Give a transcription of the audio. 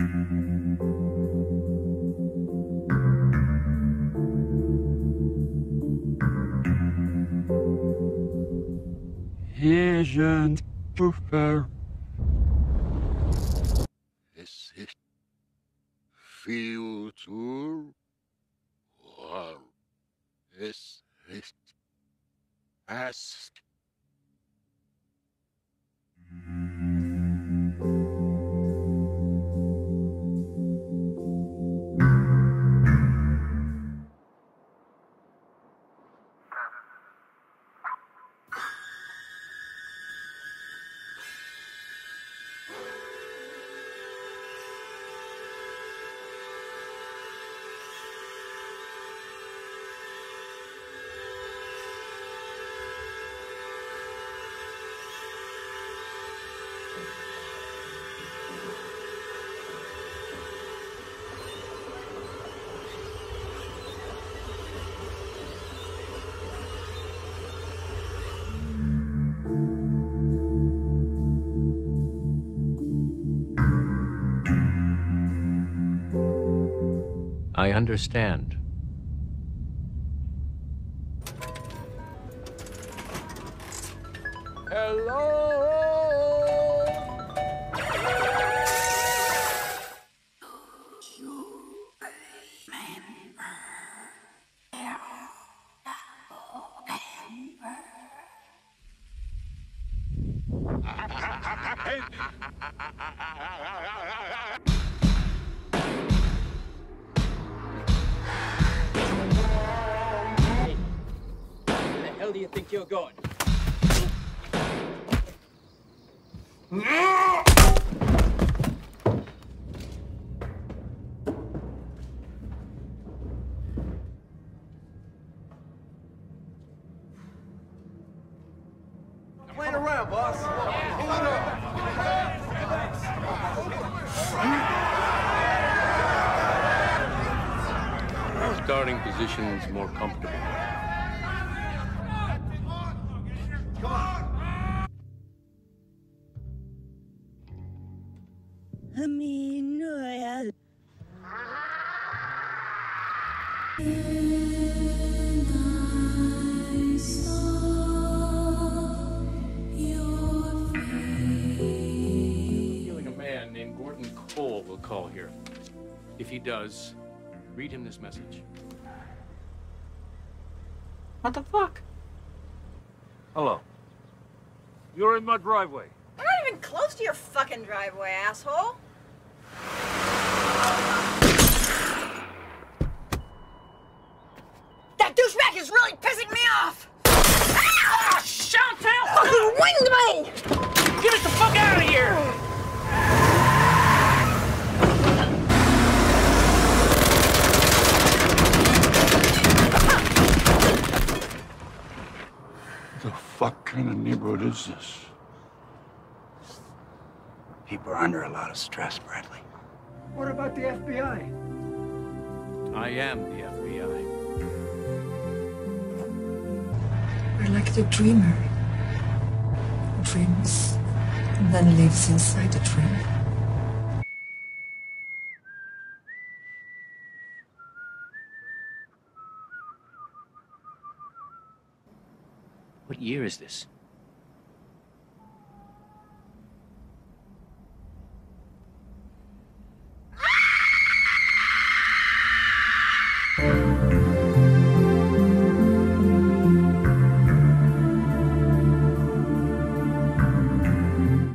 Agent Puffer. Is it future or is it past? I understand. Where the hell do you think you're going? Playing around, boss. Hold up. Starting position's more comfortable. Feeling a man named Gordon Cole will call here. If he does, read him this message. What the fuck? Hello. You're in my driveway. We're not even close to your fucking driveway, asshole. That douchebag is really pissing me off! Ah! Chantel! Fucking winged me! Get us the fuck out of here! The fuck kind of neighborhood is this? People are under a lot of stress, Bradley. What about the FBI? I am the FBI. We're like the dreamer who dreams and then lives inside the dream. What year is this?